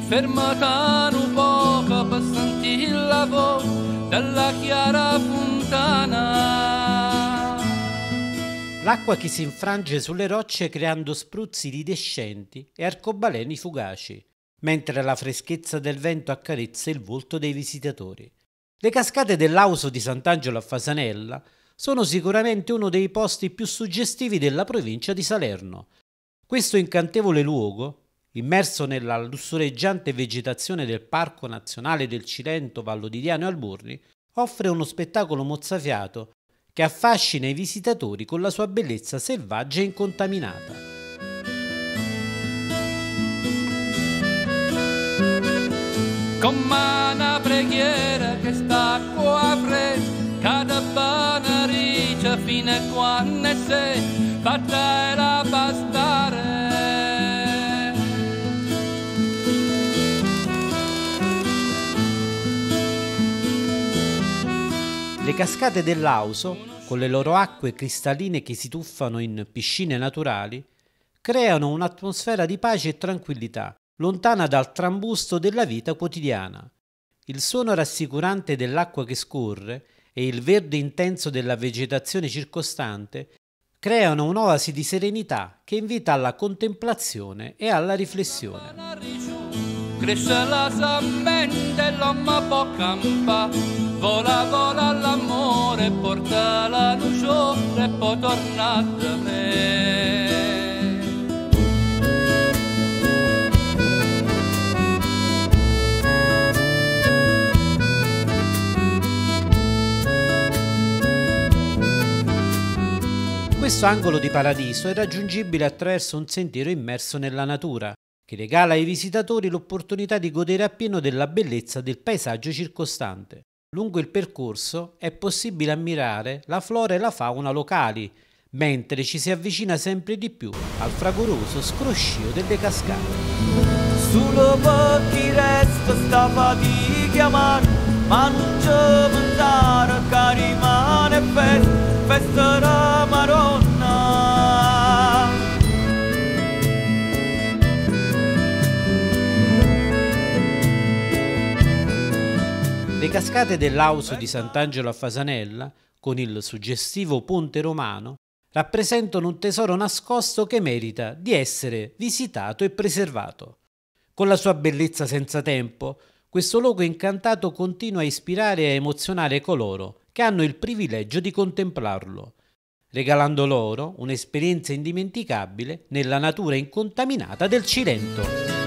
fermata un poco per sentire la voce della chiara fontana. L'acqua che si infrange sulle rocce creando spruzzi iridescenti e arcobaleni fugaci, mentre la freschezza del vento accarezza il volto dei visitatori. Le cascate dell'Auso di Sant'Angelo a Fasanella sono sicuramente uno dei posti più suggestivi della provincia di Salerno. Questo incantevole luogo, immerso nella lussureggiante vegetazione del Parco Nazionale del Cilento, Vallo di Diano e Alburni, offre uno spettacolo mozzafiato che affascina i visitatori con la sua bellezza selvaggia e incontaminata. Come una preghiera che sta qua fresca, cada banaricia fino a quando sei fatta era bastare. Le cascate dell'Auso, con le loro acque cristalline che si tuffano in piscine naturali, creano un'atmosfera di pace e tranquillità, lontana dal trambusto della vita quotidiana. Il suono rassicurante dell'acqua che scorre e il verde intenso della vegetazione circostante creano un'oasi di serenità che invita alla contemplazione e alla riflessione. Cresce la semente, l'uomo può campare, vola vola l'amore, porta la luce e poi torna da me. Questo angolo di paradiso è raggiungibile attraverso un sentiero immerso nella natura, che regala ai visitatori l'opportunità di godere appieno della bellezza del paesaggio circostante. Lungo il percorso è possibile ammirare la flora e la fauna locali, mentre ci si avvicina sempre di più al fragoroso scroscio delle cascate. Solo per chi resta stava di chiamare, ma non c'è pensare che rimane festa la Maronna. Le cascate dell'Auso di Sant'Angelo a Fasanella, con il suggestivo ponte romano, rappresentano un tesoro nascosto che merita di essere visitato e preservato. Con la sua bellezza senza tempo, questo luogo incantato continua a ispirare e a emozionare coloro che hanno il privilegio di contemplarlo, regalando loro un'esperienza indimenticabile nella natura incontaminata del Cilento.